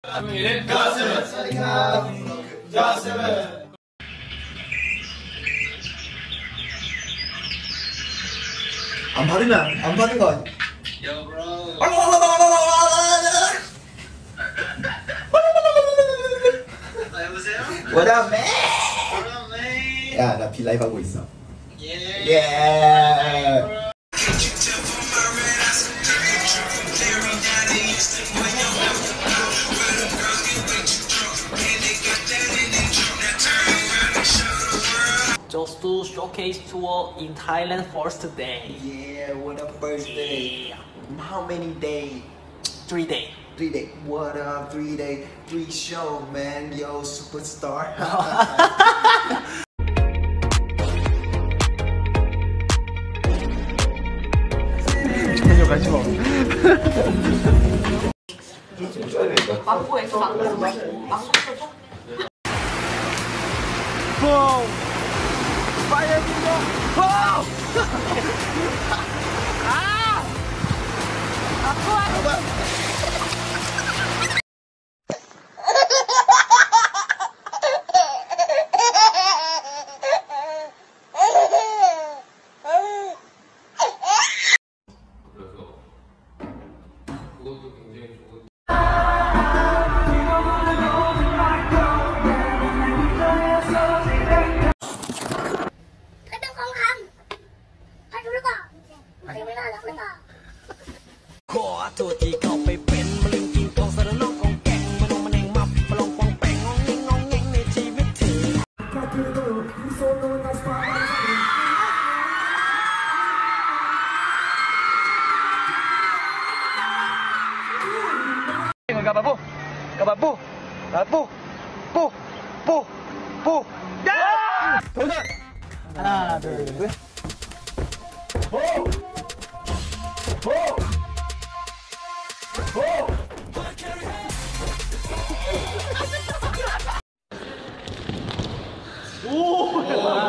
안 받으면 안 받은 거 아니야? Yo, bro. 여보세요? What up, man? What up, man? 야, 나 비라이브 하고 있어. Yeah. Yeah. Just to showcase tour in Thailand first day. Yeah, what up, first day? Yeah. How many days? 3 day. 3 days. What up, 3 days? 3 show, man. Yo, superstar. 전혀 관심 없어. 망고에서 망고 써줘? 뽕! 파이어 빙고! 뽕! 아! 아파! 가바부, 가바부, 가바부, 뽀, 뽀, 뽀, 야! 도전! 하나, 둘, 셋. 뽀! 뽀! 뽀! 오!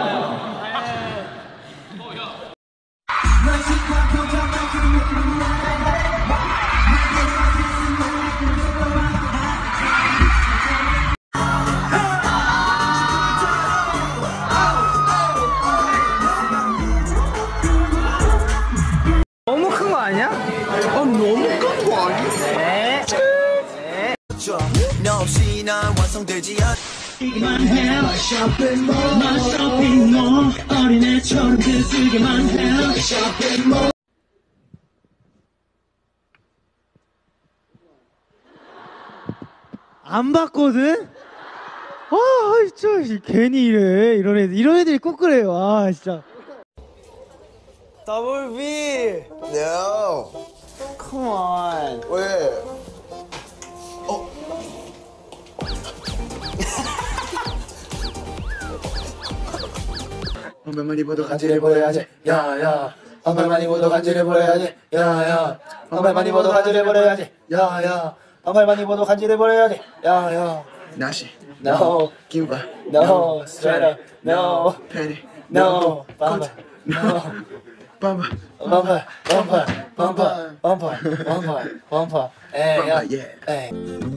너무 큰 거 아니야? 너무 큰 거 아니야? 네. 너 없이 난 완성되지 않. 쇼핑몰 어린애처럼 들쓰기만 해. 쇼핑몰. 안 봤거든? 진짜 괜히 이래. 이런 애들이 꼭 그래요. 진짜. Double B. No. Come on. 왜? 한발만 입어도 간질해버려야지. 야야. 한발만 입어도 간질해버려야지. 야야. 한발만 입어도 간질해버려야지. 야야. 한발만 입어도 간질해버려야지. 야야. 나시. No. 김바. No. Straight. No. Penny. No. Bamba. No. Bamba. Bamba. Bamba. Bamba. Bamba. Bamba. Bamba. Yeah.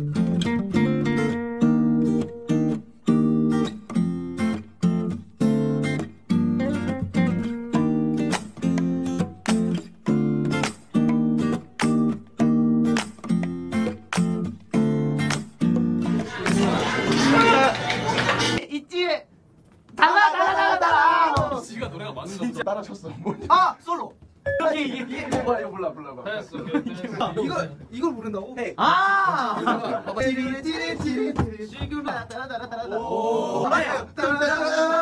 달라. 지가 노래가 맞는 거 진짜 따라 쳤어. 솔로. 이게 뭐야? 이거 몰라. 됐어. 이걸 부른다고? 네. 티리티리티리 지금 따라따라따라. 오.